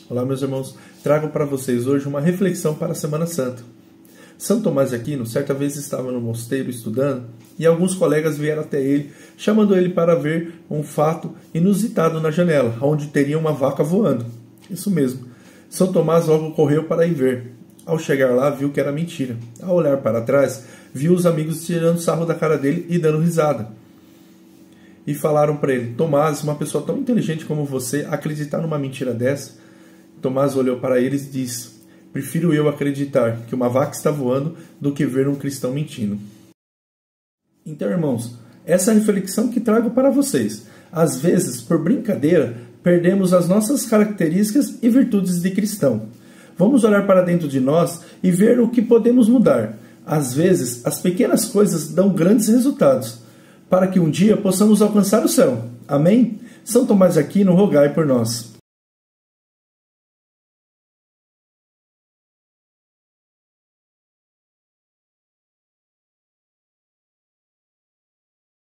Olá, meus irmãos. Trago para vocês hoje uma reflexão para a Semana Santa. São Tomás de Aquino, certa vez estava no mosteiro estudando e alguns colegas vieram até ele, chamando ele para ver um fato inusitado na janela, onde teria uma vaca voando. Isso mesmo. São Tomás logo correu para ir ver. Ao chegar lá, viu que era mentira. Ao olhar para trás, viu os amigos tirando sarro da cara dele e dando risada. E falaram para ele: Tomás, uma pessoa tão inteligente como você, acreditar numa mentira dessa? Tomás olhou para eles e disse: prefiro eu acreditar que uma vaca está voando do que ver um cristão mentindo. Então, irmãos, essa é a reflexão que trago para vocês. Às vezes, por brincadeira, perdemos as nossas características e virtudes de cristão. Vamos olhar para dentro de nós e ver o que podemos mudar. Às vezes, as pequenas coisas dão grandes resultados, para que um dia possamos alcançar o céu. Amém? São Tomás de Aquino, rogai por nós.